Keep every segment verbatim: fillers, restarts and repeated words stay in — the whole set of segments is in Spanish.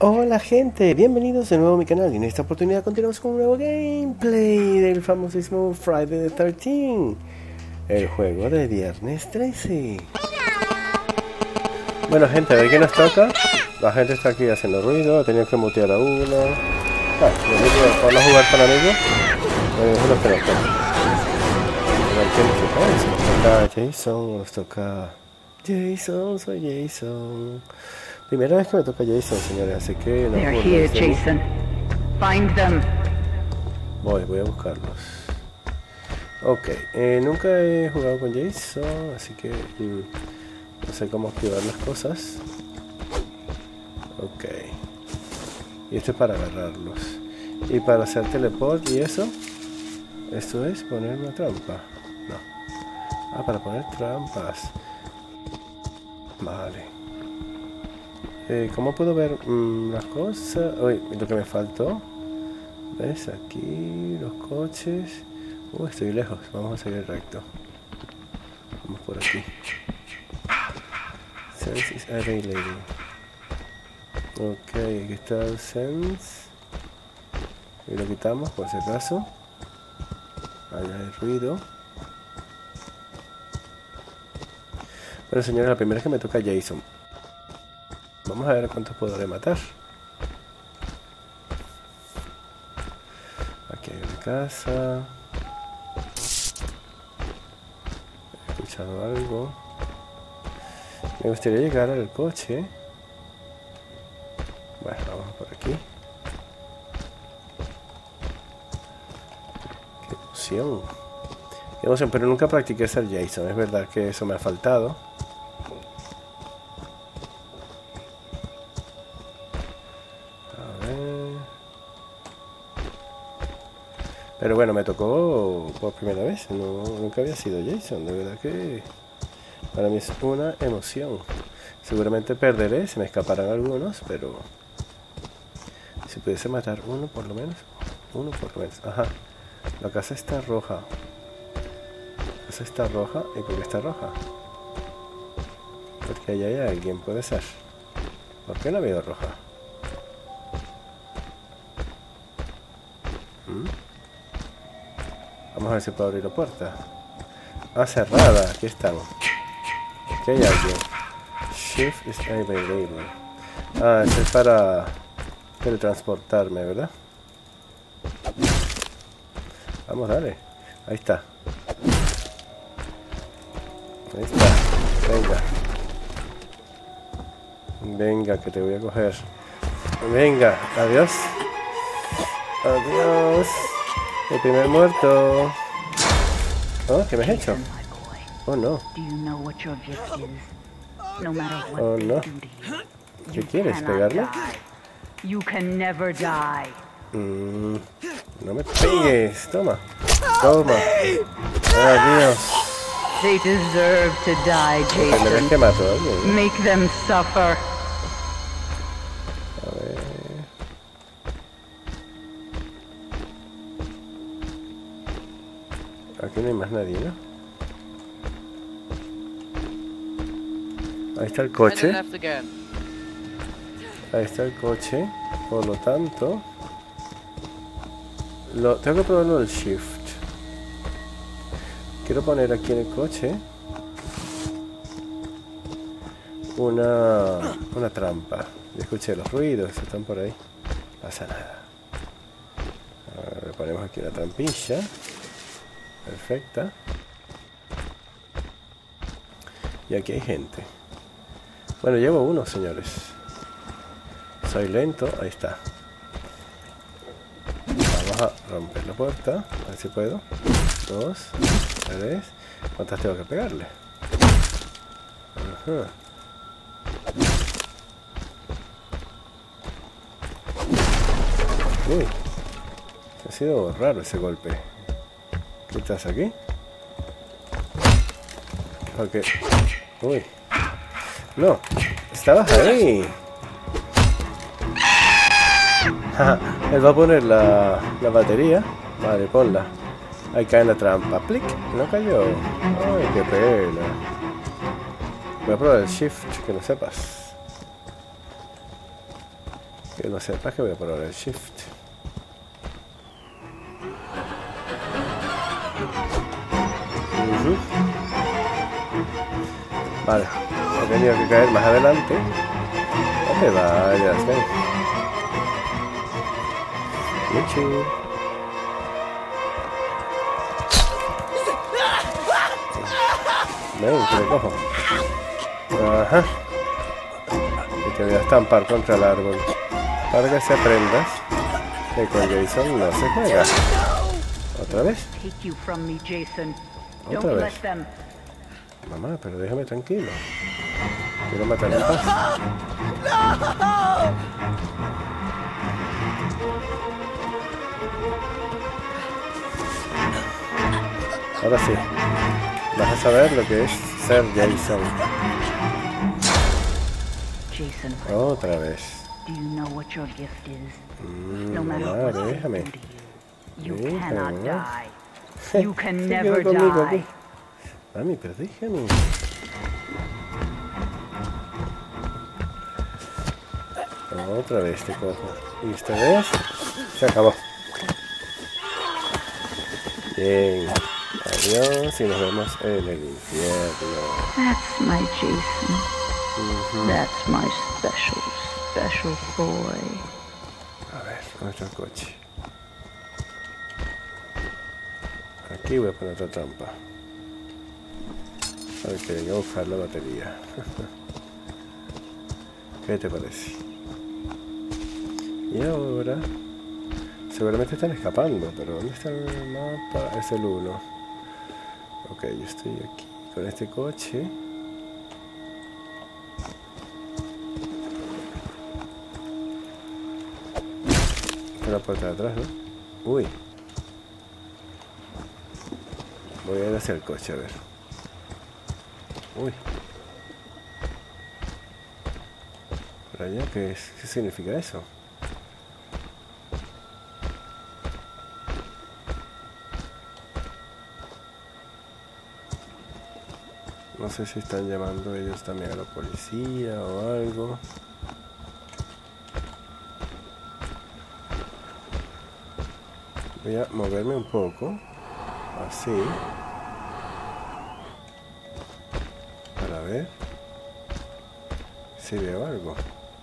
Hola gente, bienvenidos de nuevo a mi canal y en esta oportunidad continuamos con un nuevo gameplay del famosísimo Friday the thirteenth, el juego de viernes trece. Bueno gente, a ver qué nos toca. La gente está aquí haciendo ruido, he tenido que mutear a uno. Ah, ¿por no jugar para amigos? Bueno, eso es lo que nos toca. A ver qué nos toca, si nos toca Jason, nos toca... Jason, soy Jason. Primera vez que me toca Jason, señores, así que no They're here, Jason. Find them. Voy, voy a buscarlos. Ok, eh, nunca he jugado con Jason, así que mm, no sé cómo activar las cosas. Ok. Y esto es para agarrarlos. Y para hacer teleport y eso. Esto es poner una trampa. No. Ah, para poner trampas. Vale. Eh, ¿Cómo puedo ver mmm, las cosas? Uy, lo que me faltó. ¿Ves? Aquí, los coches. Uy, estoy lejos. Vamos a seguir recto. Vamos por aquí. Sense is available. Ok, aquí está el sense. Y lo quitamos por si acaso. Allá hay ruido. Bueno, señores, la primera es que me toca Jason. Vamos a ver cuántos podré matar. Aquí hay una casa. He escuchado algo. Me gustaría llegar al coche. Bueno, vamos por aquí. Qué emoción. Qué emoción, pero nunca practiqué ser Jason. Es verdad que eso me ha faltado. Pero bueno, me tocó por primera vez, no, nunca había sido Jason, de verdad que para mí es una emoción. Seguramente perderé, se me escaparán algunos, pero si pudiese matar uno por lo menos, uno por lo menos. Ajá, la casa está roja. La casa está roja, ¿y por qué está roja? Porque allá hay alguien, puede ser. ¿Por qué la veo roja? ¿Mm? Vamos a ver si puedo abrir la puerta. Ah, cerrada. Aquí estamos. Aquí hay alguien. Shift is available. Ah, eso es para teletransportarme, ¿verdad? Vamos, dale. Ahí está. Ahí está. Venga. Venga, que te voy a coger. Venga. Adiós. Adiós. El primer muerto. Oh, ¿qué me has hecho? Oh no. Oh no. ¿Qué quieres? ¿Pegarme? Mm, no me pegues. Toma. Toma. Adiós. They deserve to die, Jason. Primera vez que mato a alguien. Make them suffer. Aquí no hay más nadie, ¿no? Ahí está el coche. Ahí está el coche. Por lo tanto... Lo, tengo que probarlo del shift. Quiero poner aquí en el coche... Una... Una trampa. Ya escuché los ruidos, están por ahí. No pasa nada. Ahora le ponemos aquí una trampilla. Perfecta. Y aquí hay gente. Bueno, llevo uno, señores. Soy lento. Ahí está. Vamos a romper la puerta. A ver si puedo. Dos. Tres. ¿Cuántas tengo que pegarle? Ajá. Uy. Ha sido raro ese golpe. ¿Qué estás aquí? Ok. Uy. No. Estabas ahí. Él va a poner la, la batería. Vale, ponla. Ahí cae en la trampa. Plic. No cayó. Ay, qué pena. Voy a probar el shift, que no sepas. Ok, Que no sepa que voy a probar el shift. Uh-huh. Vale, he tenido que caer más adelante. No te vayas, ven. Luchu. Ven, que me cojo. Ajá. Y te voy a estampar contra el árbol. Para que se aprendas que con Jason no se juega. ¿Otra vez? ¿Otra vez? Mamá, pero déjame tranquilo. Quiero matar en paz. Ahora sí. Vas a saber lo que es ser Jason. Jason. Otra vez. Do you know what your gift is? Mm, No matter mamá, what they déjame. do to you, you Déjame. cannot die. You can Se never quedó conmigo die. aquí. Mami, pero déjame. Otra vez te cojo. Y esta vez se acabó. Bien. Adiós y nos vemos en el infierno. That's my Jason. Uh-huh. That's my special, special boy. A ver, nuestro coche. Aquí voy a poner otra trampa. A ver que venga a buscar la batería. ¿Qué te parece? Y ahora... Seguramente están escapando, pero ¿dónde está el mapa? Es el uno. Ok, yo estoy aquí con este coche. Está en la puerta de atrás, ¿no? Uy. Voy a ir hacia el coche, a ver. Uy. Por allá, ¿qué, es? ¿Qué significa eso? No sé si están llamando ellos también a la policía o algo. Voy a moverme un poco. Así. Para ver si veo algo.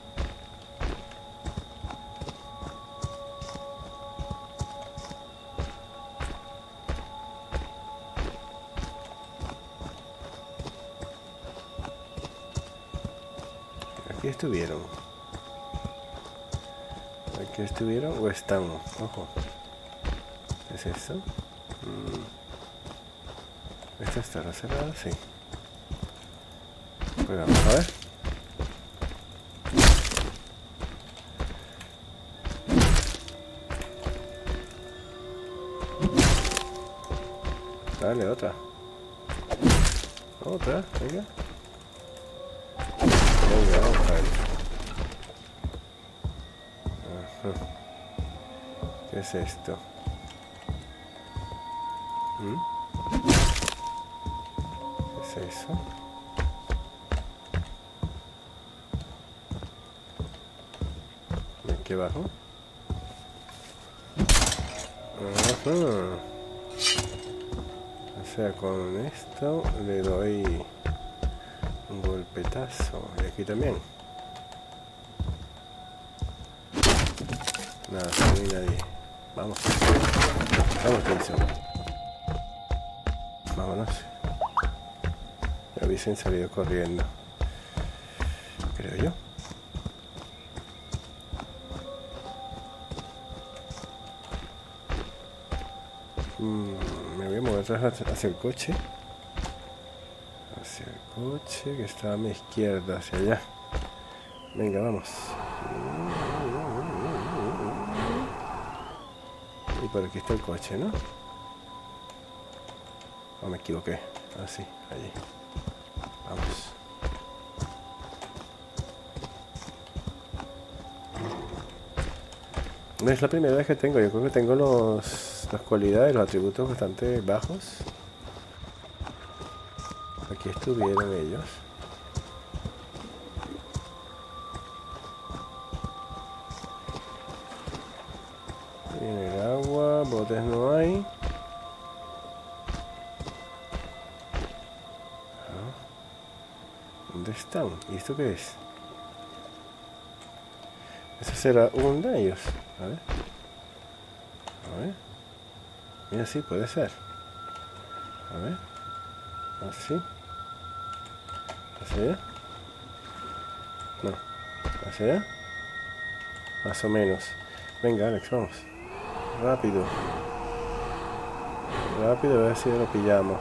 Aquí estuvieron. Aquí estuvieron o están. Ojo. ¿Qué es esto? Mm. ¿Esta estará cerrada? Sí. Pues vamos a ver. Dale, otra. Otra, venga. Venga, vamos a ver. Ajá. ¿Qué es esto? ¿Mm? ¿Qué es eso? ¿Y aquí abajo? Ajá. O sea, con esto le doy un golpetazo. Y aquí también. Nada, no hay nadie. Vamos. Vamos, Jason. Vámonos. Ya hubiesen salido corriendo. Creo yo. Mm, me voy a mover atrás hacia el coche. Hacia el coche que está a mi izquierda, hacia allá. Venga, vamos. Y por aquí está el coche, ¿no? Oh, me equivoqué. Ah, sí, allí. Vamos. No es la primera vez que tengo. Yo creo que tengo los, las cualidades, los atributos bastante bajos. Aquí estuvieron ellos. En el agua, botes no hay. ¿Dónde están? ¿Y esto qué es? ¿Eso será un de ellos? A ver. A ver. Mira, sí, puede ser. A ver. Así. ¿Hacia allá? No. ¿Hacia allá? Más o menos. Venga, Alex, vamos. Rápido. Rápido, a ver si lo pillamos.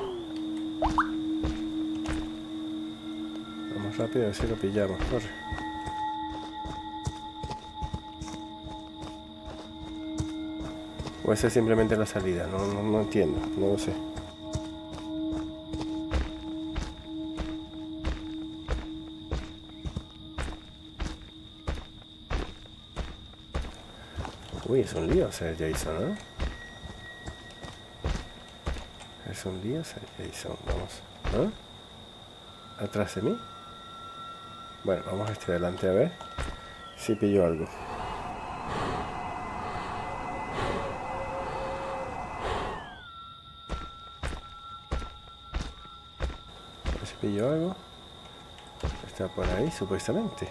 Vamos rápido, a ver si lo pillamos. Corre. O esa es simplemente la salida. No, no, no entiendo. No lo sé. Uy, es un lío ser Jason, ¿no? Es un lío ser Jason. Vamos. ¿Ah? ¿Atrás de mí? Bueno, vamos a este adelante a ver si pillo algo. A ver si pillo algo. Está por ahí, supuestamente.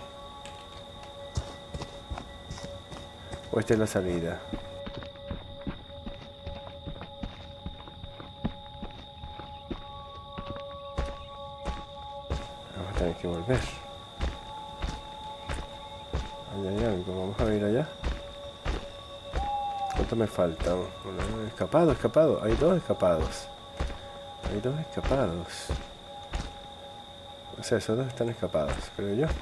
¿O esta es la salida? Vamos a tener que volver. Allá hay algo, vamos a ir allá. ¿Cuánto me faltan? Bueno, escapado, escapado. Hay dos escapados. Hay dos escapados. O sea, esos dos están escapados, creo yo.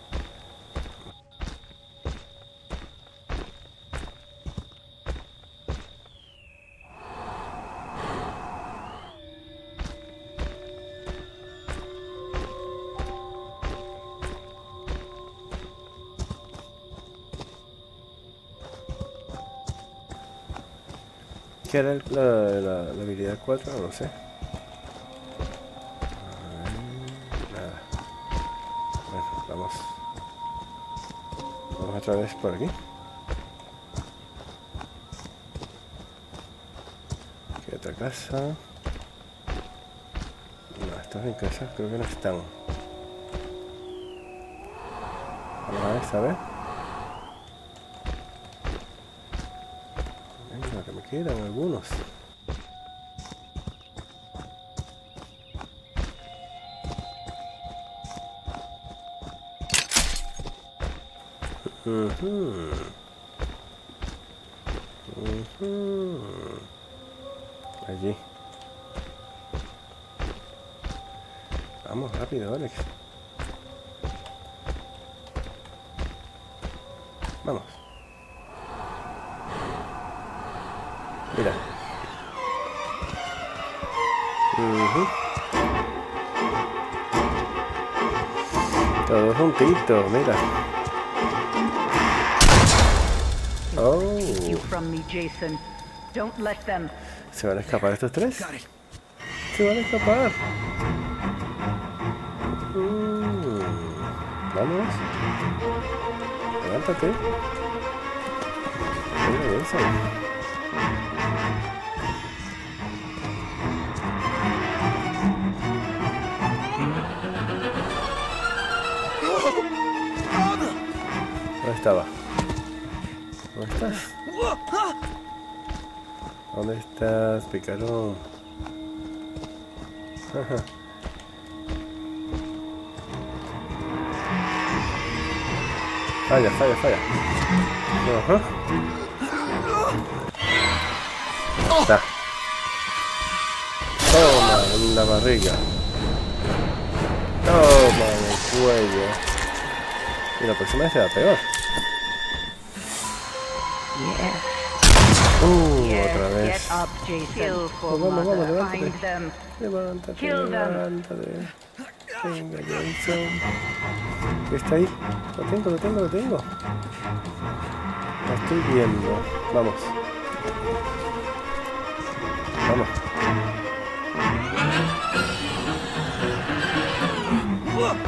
¿Qué era el- la, la, la habilidad cuatro? No lo sé. A ver, nada. Bueno, vamos. Vamos otra vez por aquí. Aquí hay otra casa. No, estos en casa creo que no están. Vamos a esta vez. Venga, que me quedan algunos. Uh-huh. Uh-huh. Allí. Vamos, rápido, Alex. Vamos. Mira. Uh-huh. Todos juntitos, mira. Oh. You from me, Jason. Don't let them. ¿Se van a escapar estos tres? Se van a escapar. Mm. Vamos. Levántate. Venga, Jason. ¿Dónde estaba? ¿Dónde estás? ¿Dónde estás, picarón? Falla, falla, falla. Ajá. Está. Toma en la barriga. Toma en el cuello. Y la próxima vez será peor. Yes. Uh, Yes, otra vez. get up, Jason. Kill for Vamos, vamos, mother. levántate. Find them. Levántate, Kill them. levántate. Venga, Jason. ¿Está ahí? Lo tengo, lo tengo, lo tengo. Lo estoy viendo. Vamos. Vamos.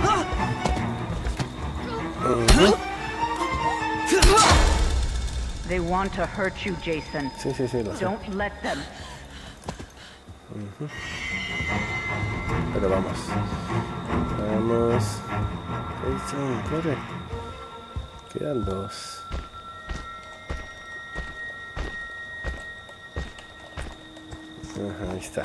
Uh-huh. They want to hurt you, Jason. Sí, sí, sí, lo sé. Don't let them. Uh-huh. Pero vamos. Vamos. Jason, corre. Quedan dos. Ajá, ahí está.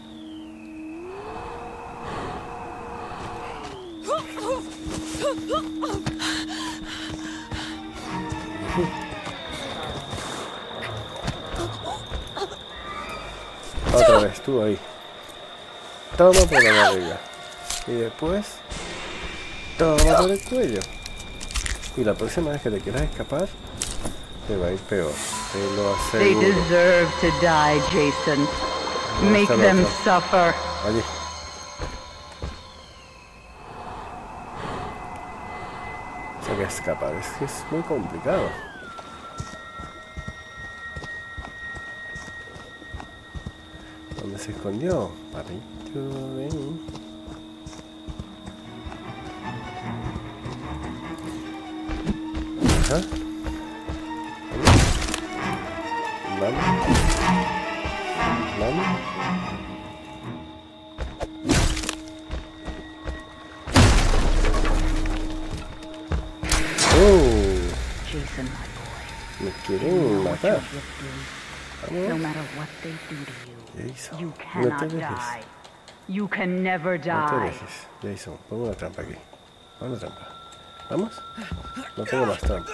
Otra vez, tú ahí. Toma por la barriga. Y después, toma por el cuello. Y la próxima vez que te quieras escapar, te va a ir peor. Te lo They aseguro. deserve to die, Jason. Make está el them otro? suffer. Allí. O sea que escapar es que es muy complicado. ¿Dónde se escondió? Papito, ven. Ajá. Vamos. Vamos. Oh, Jason, my boy. me quieren matar. No Vamos. matter what they do to you, Jason, you no te cannot dejes. die. You can never No te die. dejes. Jason, pongo una trampa aquí. Pon una trampa. ¿Vamos? No tengo más trampa.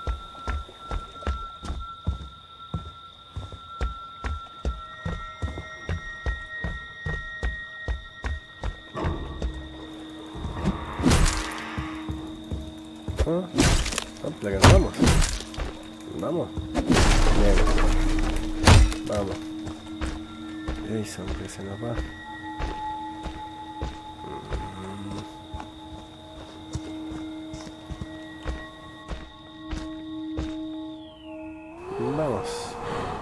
Ah, ah, la ganamos. Vamos. Bien. Vamos. Jason, que se nos va. Mm. Vamos.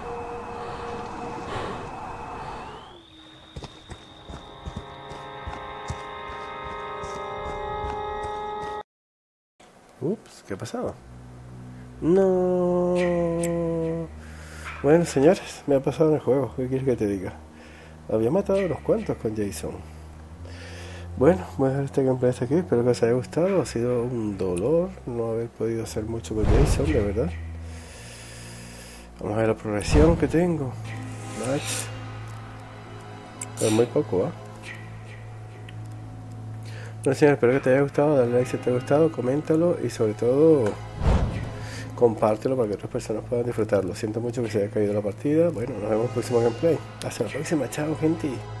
Ups, ¿qué ha pasado? No. Bueno, señores, me ha pasado en el juego. ¿Qué quieres que te diga? Había matado a unos cuantos con Jason. Bueno, voy a dejar este gameplay hasta aquí. Espero que os haya gustado. Ha sido un dolor no haber podido hacer mucho con Jason, de verdad. Vamos a ver la progresión que tengo. Nice. Pero muy poco, ¿ah? ¿eh? Bueno, señores, espero que te haya gustado. Dale like si te ha gustado, coméntalo y sobre todo compártelo para que otras personas puedan disfrutarlo. Siento mucho que se haya caído la partida. Bueno, nos vemos en el próximo gameplay. Hasta la próxima, chao, gente.